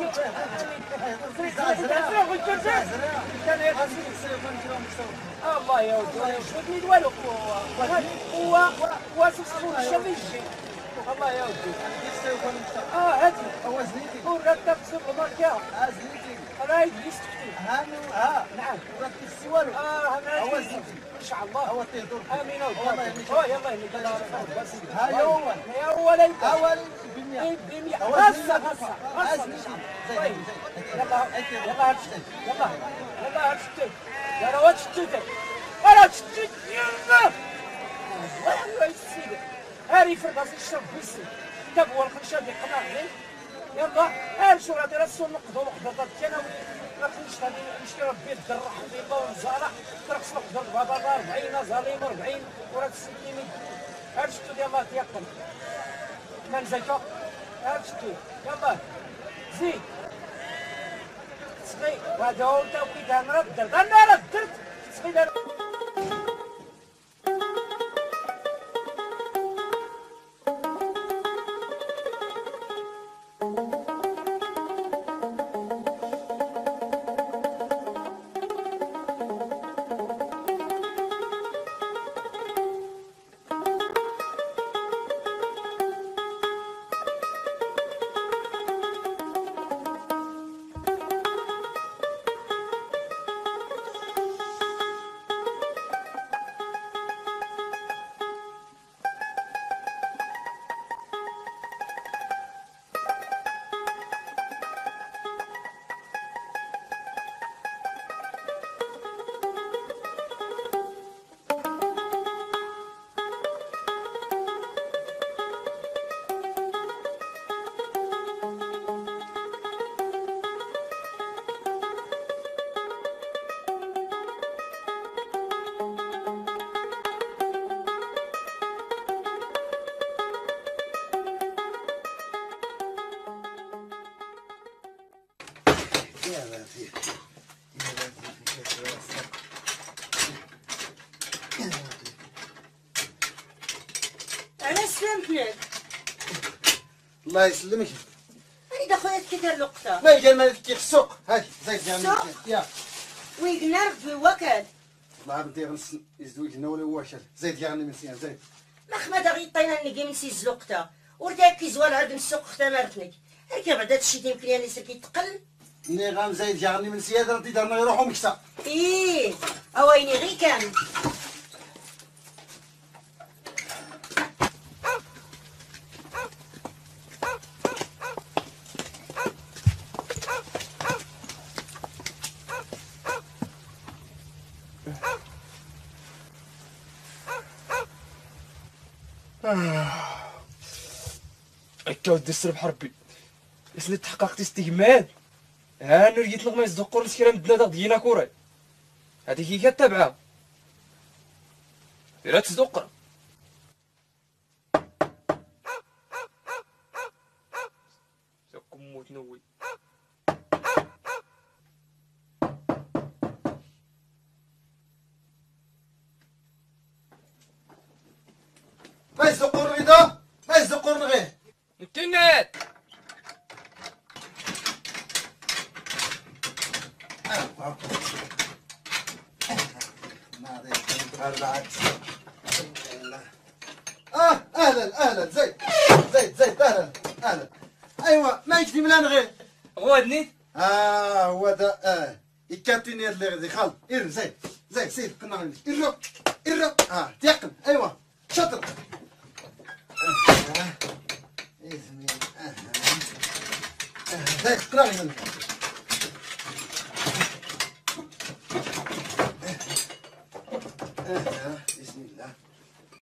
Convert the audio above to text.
الله يا ولدي شفتني والو هو سكون الشمس يجي الله يا ولدي هاتي وراتب سوق ماركا زيتي راه يستفتي نعم وراتب السوالو ان شاء الله هو تهدر امين والله يلا يلا يا اول بالمية غصه طيب يلا هرشتي يا رواد شتيتك انا شتيت يلا الله يسيدك هاري فرقاص الشرب بيسي تبوا الخرشه ديال قناع يلا ها شو غادي راسو نقضوا وقضات انا ما كنتش غادي نشري ربي الدر الحمد لله ونزارع ترخص نقدر بابا 40 زاليم 40 وراه 60 هاد شتو ديال الله تيقن ما نزيتو هاد شتو يلا زيد تسقي وهذا هو التوقيت انا راه درت تسقي أنا سلمتك. الله يسلمك. هيدا خويا كثر لقطة. ما يجي مالك كيف السوق هاي زيد السوق؟ يا ويقلنا رفي وكل. ما بدي غنس يزوج لنا ولا واش زيد يعني من سيان زيد. ما خمدا غيطينا نجي من سيز لقطة. ورداك كيزوال هاد السوق اختمرتنك. هكا بعدا هادشي يمكن يعني ساكي تقل. ني غام زيد يعني من سياد ردي دارنا يروحوا مكسا. إيه أويني غي كان. هكا ودي السر بحربي اسني تحققت استجماد ها نريت لك ما يصدقوا المسكينه مدنا داك دينا كوراي هذيك هي كتابعها ديرها تصدق ساكم موت نوي ما يزقوا الرضا ما يزقوا الرغيف انترنت اهلا زيد اهلا ايوا ما يكفي ملان غير غودني هو دا يكاتيني هاد اللي غادي خالد اير زيد سير كنا غادي اير تيقن ايوا شاطر زيد كنا غادي